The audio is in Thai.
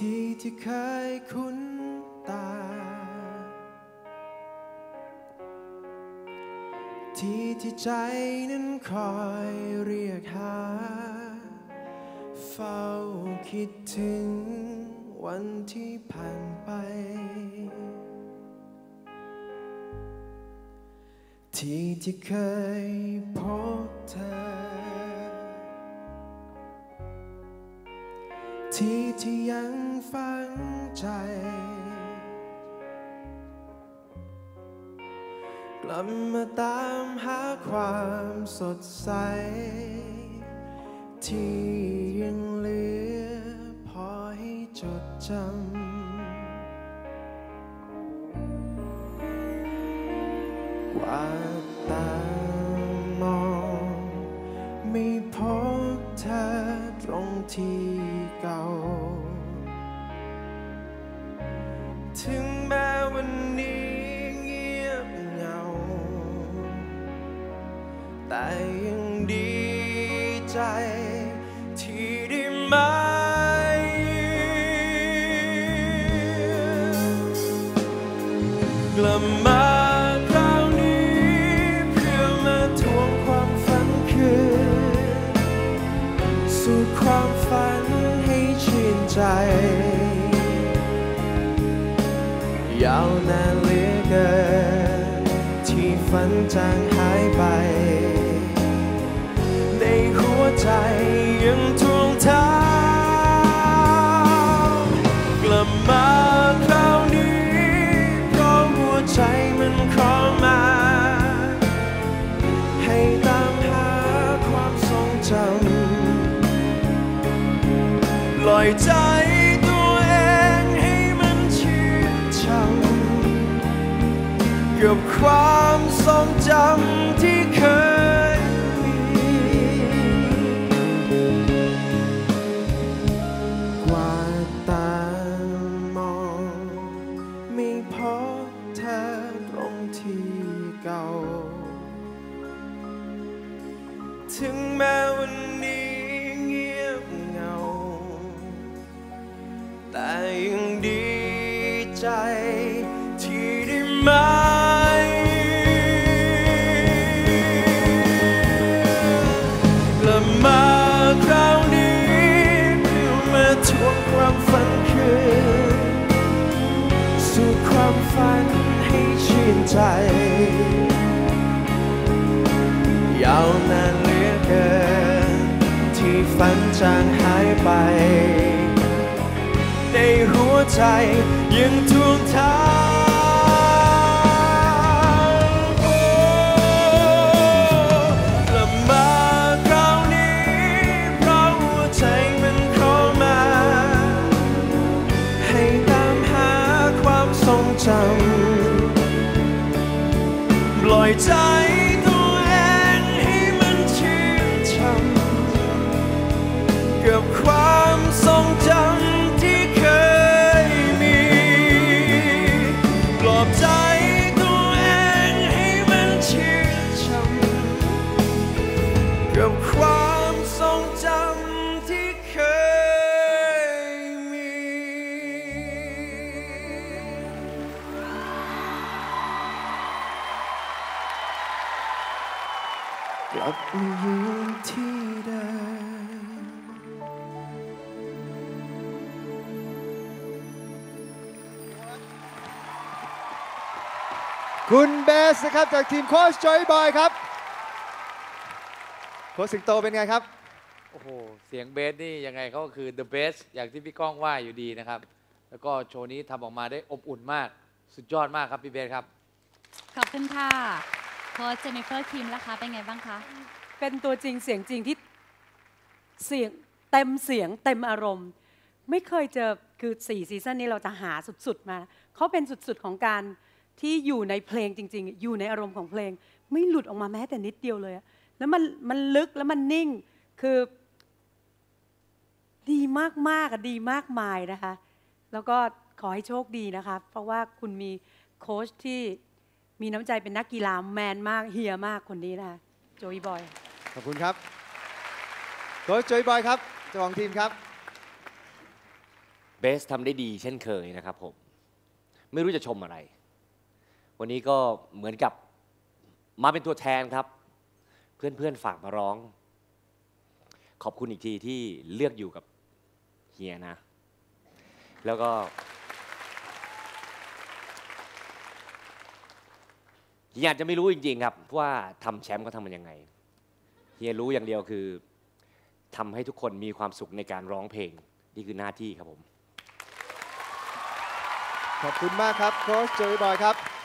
ที่เคยคุ้นตาที่ใจนั้นคอยเรียกหาเฝ้าคิดถึงวันที่ผ่านไปที่เคยพบเธอที่ยังฝังใจกลับมาตามหาความสดใสที่ยังเหลือพอให้จดจำกว่าตามองไม่พบเธอตรงที่เก่าถึงแม้วันนี้เงียบเหงาแต่ยังดีใจที่ได้มา กลับมาคราวนี้เพื่อมาทวงความฝันคืนสู่ความฝันให้ชื่นใจยาวนานเหลือเกินที่ฝันจางหายไปในหัวใจยังทวงถามกลับมาคราวนี้เพราะหัวใจมันขอมาให้ตามหาความทรงจำปล่อยใจกับความทรงจำที่เคยมีกว่าตามองไม่พบเธอตรงที่เก่าถึงแม้วันนี้เงียบเหงาแต่ยังดีใจที่ได้มามาคราวนี้เพื่อมาทวงความฝันคืนสู่ความฝันให้ชื่นใจยาวนานเหลือเกินที่ฝันจางหายไปในหัวใจยังทวงถามปล่อยใจตัวเองให้มันชื่นช่ำกับความทรงจำที่เคยมีปลอบใจตัวเองให้มันชื่นช่ำกับความทรงจำที่เคยมีกลับมาอยู่ที่เดิมคุณเบสนะครับจากทีมโค้ชจอยบอยครับโค้ชสิงโตเป็นไงครับโอ้โหเสียงเบสนี่ยังไงเขาก็คือ the best อย่างที่พี่ก้องว่าอยู่ดีนะครับแล้วก็โชว์นี้ทำออกมาได้อบอุ่นมากสุดยอดมากครับพี่เบสครับขอบคุณค่ะโค้ชเจนนิเฟอร์คิมล่ะคะเป็นไงบ้างคะเป็นตัวจริงเสียงจริงที่เสียงเต็มเสียงเต็มอารมณ์ไม่เคยเจอคือ4ซีซั่นนี้เราจะหาสุดๆมาเขาเป็นสุดๆของการที่อยู่ในเพลงจริงๆอยู่ในอารมณ์ของเพลงไม่หลุดออกมาแม้แต่นิดเดียวเลยแล้วมันลึกแล้วมันนิ่งคือดีมากๆดีมากมายนะคะแล้วก็ขอให้โชคดีนะคะเพราะว่าคุณมีโค้ชที่มีน้ำใจเป็นนักกีฬาแมนมากเฮียมากคนนี้นะคะโจยบอยขอบคุณครับโค้ชจอยบอยครับเจ้าของทีมครับเบสทำได้ดีเช่นเคยนะครับผมไม่รู้จะชมอะไร วันนี้ก็เหมือนกับมาเป็นตัวแทนครับ เพื่อนๆฝากมาร้อง ขอบคุณอีกทีที่เลือกอยู่กับเฮียนะ แล้วก็เฮียอาจจะไม่รู้จริงๆครับว่าทำแชมป์เขาทำมันยังไงเฮียรู้อย่างเดียวคือทำให้ทุกคนมีความสุขในการร้องเพลงนี่คือหน้าที่ครับผมขอบคุณมากครับโค้ชโจยบอยครับ